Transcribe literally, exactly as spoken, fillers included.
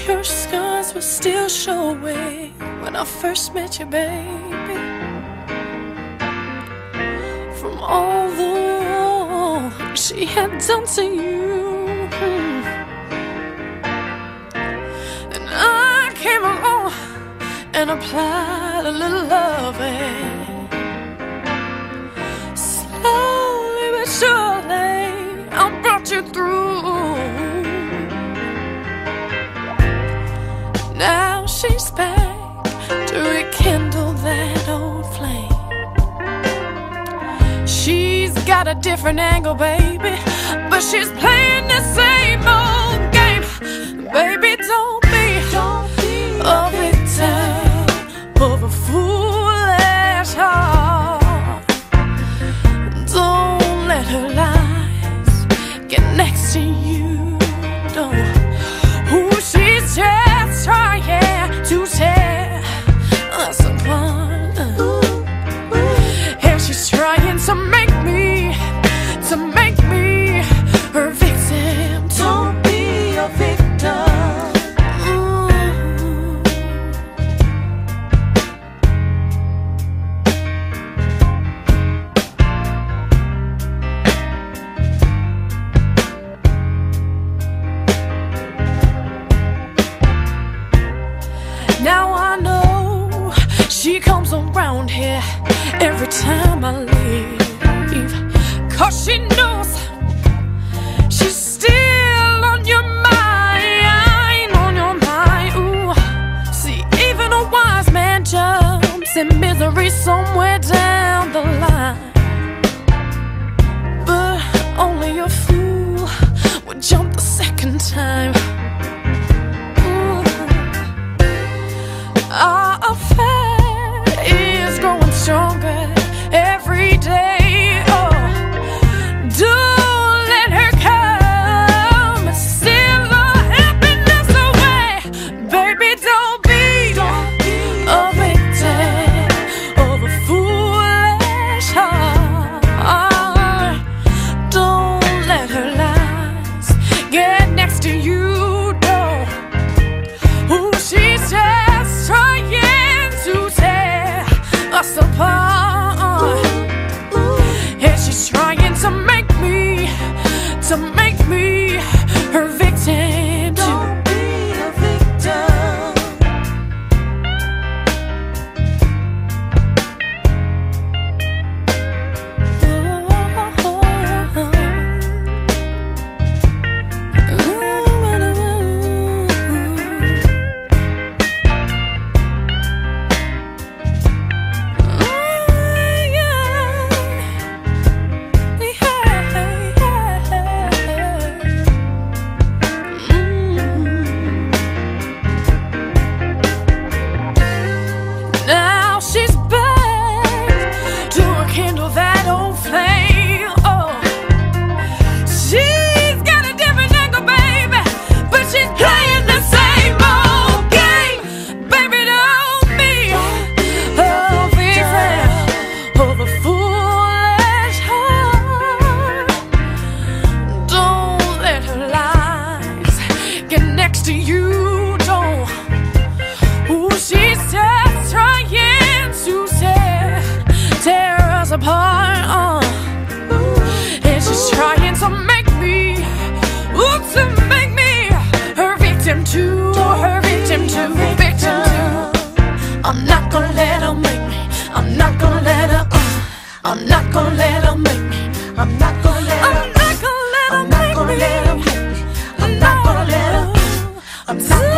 Your scars will still showing when I first met you, baby. From all the wrong she had done to you, and I came along and applied a little loving. Slowly but surely I brought you through. Now she's back to rekindle that old flame. She's got a different angle, baby, but she's playing the same old game. Baby, don't be, don't be a victim of a foolish heart. Don't let her lies get next to you. Don't. Who she's just trying to tear us apart, and she's trying to make me, to make me her victim. Don't be a victim. Ooh. Now I know she comes around here every time I leave, 'cause she knows she's still on your mind, on your mind. Ooh. See, even a wise man jumps in misery somewhere down the line, but only a fool would jump the second time. Our affair is growing stronger every day. Oh, don't let her come and steal our happiness away. Baby, don't be, don't be a victim of a foolish heart. Don't let her lies get next to you. Don't. Who she's just trying to tear us apart, and she's trying to make me, to make me her victim. Don't be a victim. Now she's back to rekindle that old flame. Oh, she's got a different angle, baby, but she's playing the same old game. Baby, don't be a victim of a foolish heart. Don't let her lies get next to you. Don't. Who she's just trying to tear, tear us apart, uh. And she's trying to make me, ooh, to make me her victim too, her victim too, victim too. I'm not gonna let her make me, I'm not gonna let her, uh. I'm not gonna let her make me, I'm not gonna let her, I'm not gonna let her make me, I'm not gonna let her, I'm not